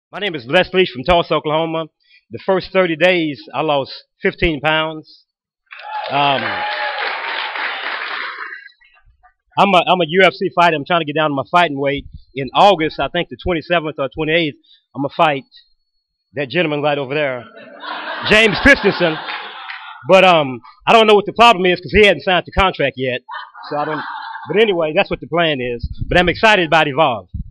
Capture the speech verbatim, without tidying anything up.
My name is Les Leach from Tulsa, Oklahoma. The first thirty days, I lost fifteen pounds. Um, I'm a, I'm a U F C fighter. I'm trying to get down to my fighting weight. In August, I think the twenty-seventh or twenty-eighth, I'm going to fight that gentleman right over there, James Christensen. But um, I don't know what the problem is because he hasn't signed the contract yet. So I don't. But anyway, that's what the plan is. But I'm excited about Evolve.